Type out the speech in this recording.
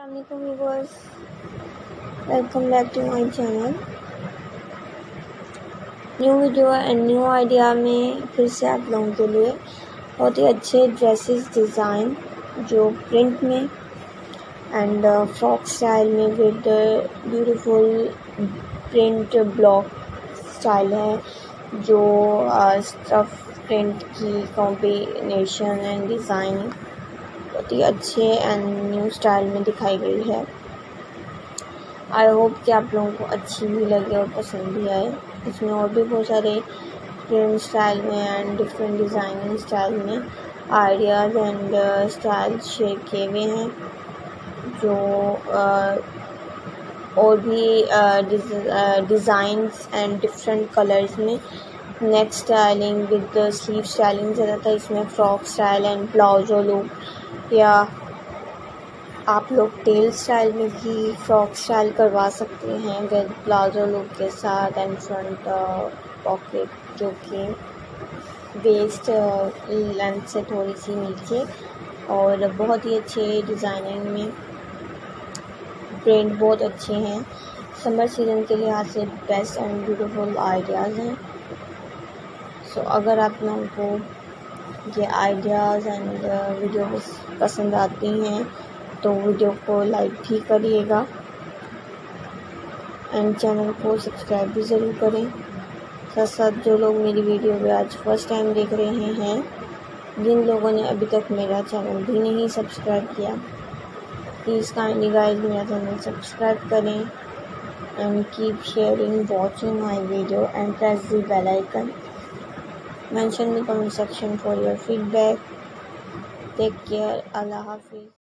Assalamualaikum viewers, welcome back to my channel। New video and new idea में फिर से आप लोगों के लिए बहुत ही अच्छे ड्रेसेस डिज़ाइन जो प्रिंट में एंड फ्रॉक स्टाइल में with beautiful print block style है, जो स्टफ प्रिंट की कॉम्बिनेशन एंड डिज़ाइन बहुत ही अच्छे एंड न्यू स्टाइल में दिखाई गई है। आई होप कि आप लोगों को अच्छी भी लगे और पसंद भी आए। इसमें और भी बहुत सारे प्रिंट स्टाइल में एंड डिफरेंट डिज़ाइनिंग स्टाइल में आइडियाज़ एंड स्टाइल शेयर किए हुए हैं, जो और भी डिज़ाइंस एंड डिफरेंट कलर्स में neck styling with sleeve styling ज़्यादातर इसमें frock style and palazzo look, या आप लोग टेल स्टाइल में भी फ्रॉक स्टाइल करवा सकते हैं विद प्लाजो लुक के साथ एंड फ्रंट पॉकेट जो कि वेस्ट लेंथ से थोड़ी सी नीचे, और बहुत ही अच्छे डिज़ाइनिंग में प्रिंट बहुत अच्छे हैं। समर सीजन के लिहाज से बेस्ट एंड ब्यूटीफुल आइडियाज़ हैं। सो अगर आप लोगों को ये आइडियाज़ एंड वीडियो पसंद आती हैं तो वीडियो को लाइक भी करिएगा एंड चैनल को सब्सक्राइब भी ज़रूर करें। साथ साथ जो लोग मेरी वीडियो को आज फर्स्ट टाइम देख रहे हैं, जिन लोगों ने अभी तक मेरा चैनल भी नहीं सब्सक्राइब किया, प्लीज़ काइंडली गाइस मेरा चैनल सब्सक्राइब करें and keep sharing watching my video and press the bell icon. Mention in the comment section for your feedback. Take care. Allah Hafiz.